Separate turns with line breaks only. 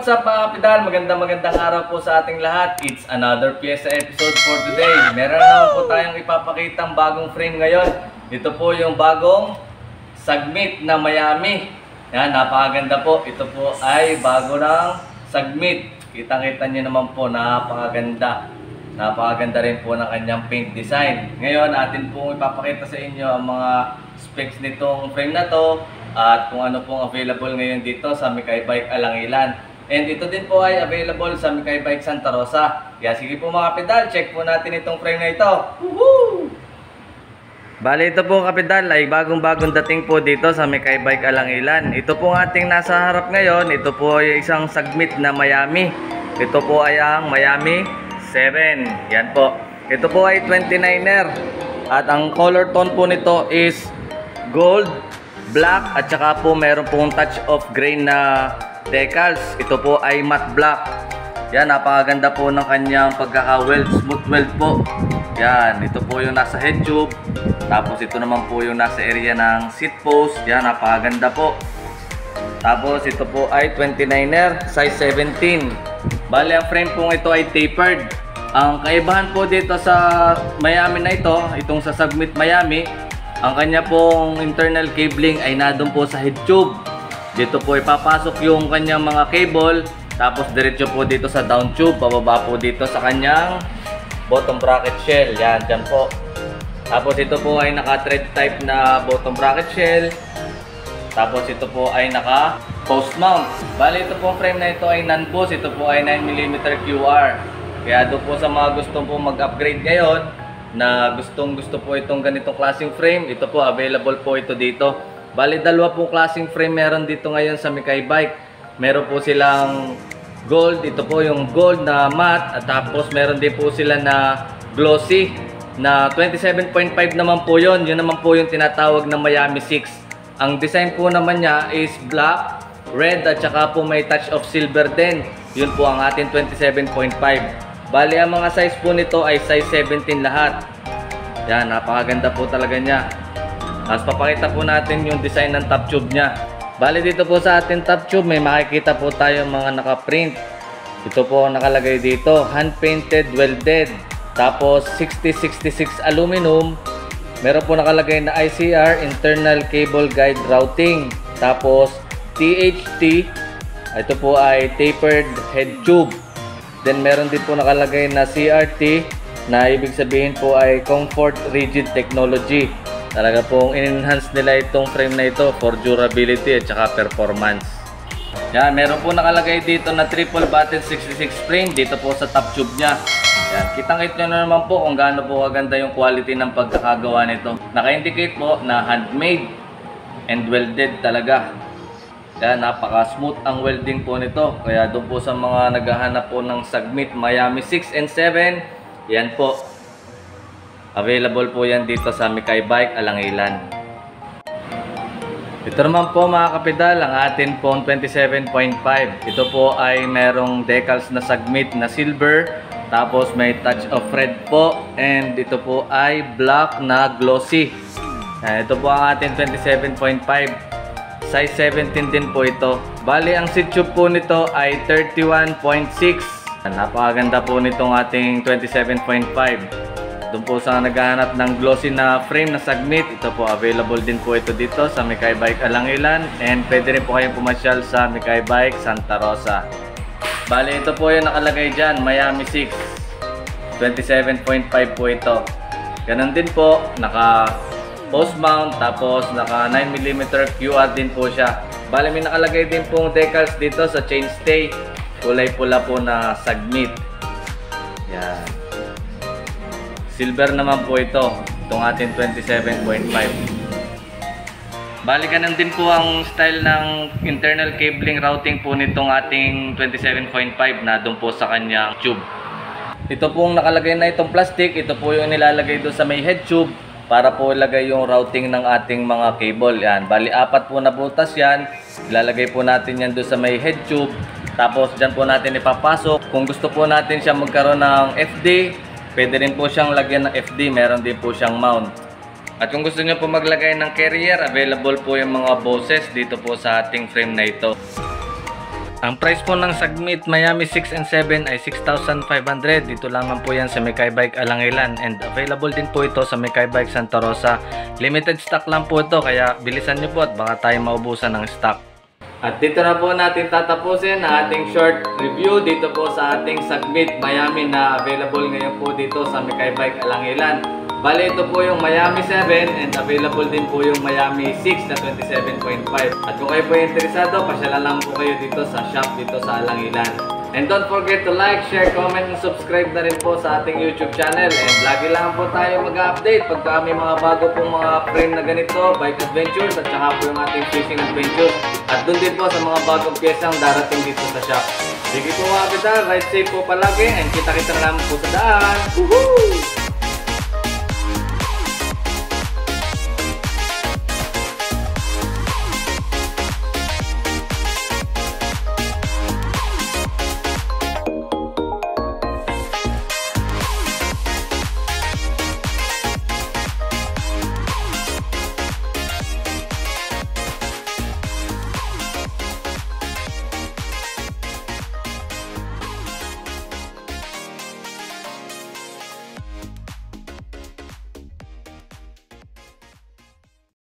what's up mga kapidal? Magandang araw po sa ating lahat. It's another Piesa episode for today. Meron na po tayong ipapakitang bagong frame ngayon. Ito po yung bagong Sagmit na Miami. Yan, napakaganda po. Ito po ay bago ng Sagmit. Kitang-kita nyo naman po, napakaganda. Napakaganda rin po ng kanyang paint design. Ngayon, atin pong ipapakita sa inyo ang mga specs nitong frame na to at kung ano pong available ngayon dito sa Mikay Bike Alangilan. And ito din po ay available sa Mikay Bike Santa Rosa. Kaya sige po mga kapidal, check po natin itong frame na ito. Woohoo! Bali, ito po kapidal ay bagong-bagong dating po dito sa Mikay Bike Alangilan. Ito po ang ating nasa harap ngayon. Ito po ay isang Sagmit na Miami. Ito po ay ang Miami 7. Yan po. Ito po ay 29er. At ang color tone po nito is gold, black, at saka po meron pong touch of grain na decals. Ito po ay matte black. Yan, napakaganda po ng kanyang pagkaka-weld, smooth weld po. Yan, ito po yung nasa head tube. Tapos ito naman po yung nasa area ng seat post. Yan, napakaganda po. Tapos ito po ay 29er, size 17. Bali, ang frame po ito ay tapered. Ang kaibahan po dito sa Miami na ito, itong sa Sagmit Miami, ang kanya pong internal cabling ay nadun po sa head tube. Dito po ipapasok yung kanyang mga cable. Tapos diretso po dito sa down tube. Pababa po dito sa kanyang bottom bracket shell. Yan, dyan po. Tapos ito po ay naka-thread type na bottom bracket shell. Tapos ito po ay naka-post mount. Bali, ito po frame na ito ay non-post. Ito po ay 9mm QR. Kaya doon po sa mga gustong po mag-upgrade ngayon, na gustong-gusto po itong ganitong klaseng frame, ito po, available po ito dito. Bali, dalawa po klaseng frame meron dito ngayon sa Mikay Bike. Meron po silang gold, ito po yung gold na matte, at tapos meron din po sila na glossy na 27.5 naman po yun. Yun naman po yung tinatawag na Miami 6. Ang design po naman niya is black, red, at saka po may touch of silver din. Yun po ang ating 27.5. Bali, ang mga size po nito ay size 17 lahat. Yan, napakaganda po talaga niya. Tapos papakita po natin yung design ng top tube niya. Bali, dito po sa ating top tube may makikita po tayo mga naka-print. Ito po nakalagay dito, hand painted, welded. Tapos 6066 aluminum. Meron po nakalagay na ICR, internal cable guide routing. Tapos THT. Ito po ay tapered head tube. Then meron din po nakalagay na CRT na ibig sabihin po ay Comfort Rigid Technology. Talaga pong in-enhance nila itong frame na ito for durability at saka performance. Yan, meron po nakalagay dito na triple button 66 spring dito po sa top tube niya. Yan, kitang-kita nyo na naman po kung gaano po kaganda yung quality ng pagkakagawa nito. Naka-indicate po na handmade and welded talaga. Yan, napaka-smooth ang welding po nito. Kaya doon po sa mga naghahanap po ng Sagmit Miami 6 and 7, yan po. Available po yan dito sa Mikay Bike Alangilan. Ito naman po mga kapidal, ang atin pong 27.5. Ito po ay merong decals na Sagmit na silver. Tapos may touch of red po. And ito po ay black na glossy. Yan, ito po ang atin 27.5. Size 17 din po ito. Bali, ang seat tube po nito ay 31.6. Napakaganda po nitong ating 27.5. Doon po sa naghahanap ng glossy na frame na Sagmit, ito po, available din po ito dito sa Mikay Bike Alangilan. And pwede rin po kayong pumasyal sa Mikay Bike Santa Rosa. Bali, ito po yung nakalagay dyan, Miami 6. 27.5 po ito. Ganon din po, post mount, tapos naka 9mm QR din po siya. Bali, may nakalagay din pong decals dito sa chainstay. Kulay pula po na Sagmit. Yan. Silver naman po ito. Itong ating 27.5. Bali, ganun din po ang style ng internal cabling routing po nitong ating 27.5 na doon po sa kanyang tube. Ito pong nakalagay na itong plastic. Ito po yung nilalagay doon sa may head tube para po ilagay yung routing ng ating mga cable. Yan. Bali, 4 po na butas yan. Ilalagay po natin yan doon sa may head tube. Tapos dyan po natin ipapasok. Kung gusto po natin siya magkaroon ng FD, pwede rin po siyang lagyan ng FD. Meron din po siyang mount. At kung gusto nyo po maglagay ng carrier, available po yung mga boses dito po sa ating frame na ito. Ang price po ng Sagmit Miami 6 and 7 ay 6,500. Dito lamang po yan sa Mekay Bike Alangilan, and available din po ito sa Mekay Bike Santa Rosa. Limited stock lang po ito, kaya bilisan nyo po at baka tayo maubusan ng stock. At dito na po natin tatapusin ang ating short review dito po sa ating Sagmit Miami na available ngayon po dito sa Mekay Bike Alangilan. Bale, ito po yung Miami 7 and available din po yung Miami 6 na 27.5. At kung kayo po interesado, pasyalan lang po kayo dito sa shop dito sa Alangilan. And don't forget to like, share, comment, and subscribe na rin po sa ating YouTube channel. And lagi lang po tayo mag-update pagka may mga bago pong mga frame na ganito, bike adventures, at saka po yung ating fishing adventures. At dun din po sa mga bagong pyesang darating dito sa shop. Sige po mga kapital, ride safe po palagi, and kita-kita na naman po sa daan. Woohoo!